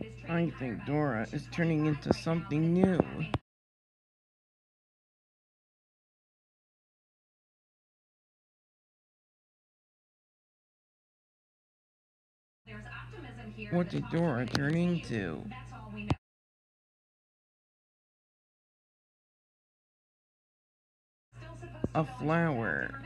I think Dora is turning into something new. What did Dora turn into? A flower.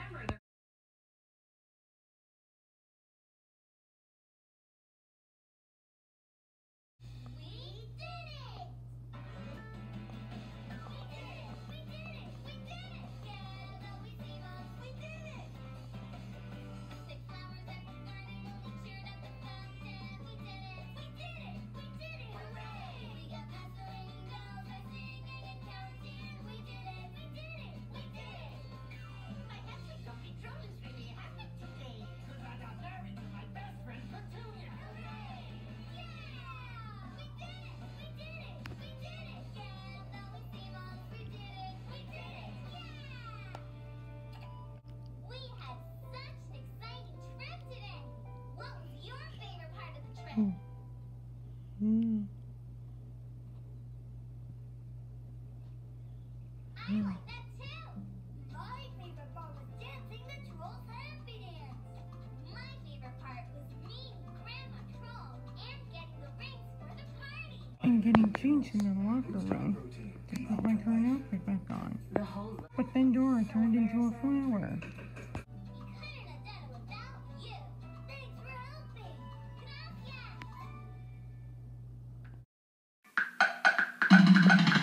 I like that too. My favorite part was dancing the Troll's Happy Dance. My favorite part was meeting Grandma Troll and getting the rings for the party. And getting changed in the locker room to put my current outfit back on. But then Dora turned into a flower. We couldn't have done it without you. Thanks for helping. Gracias.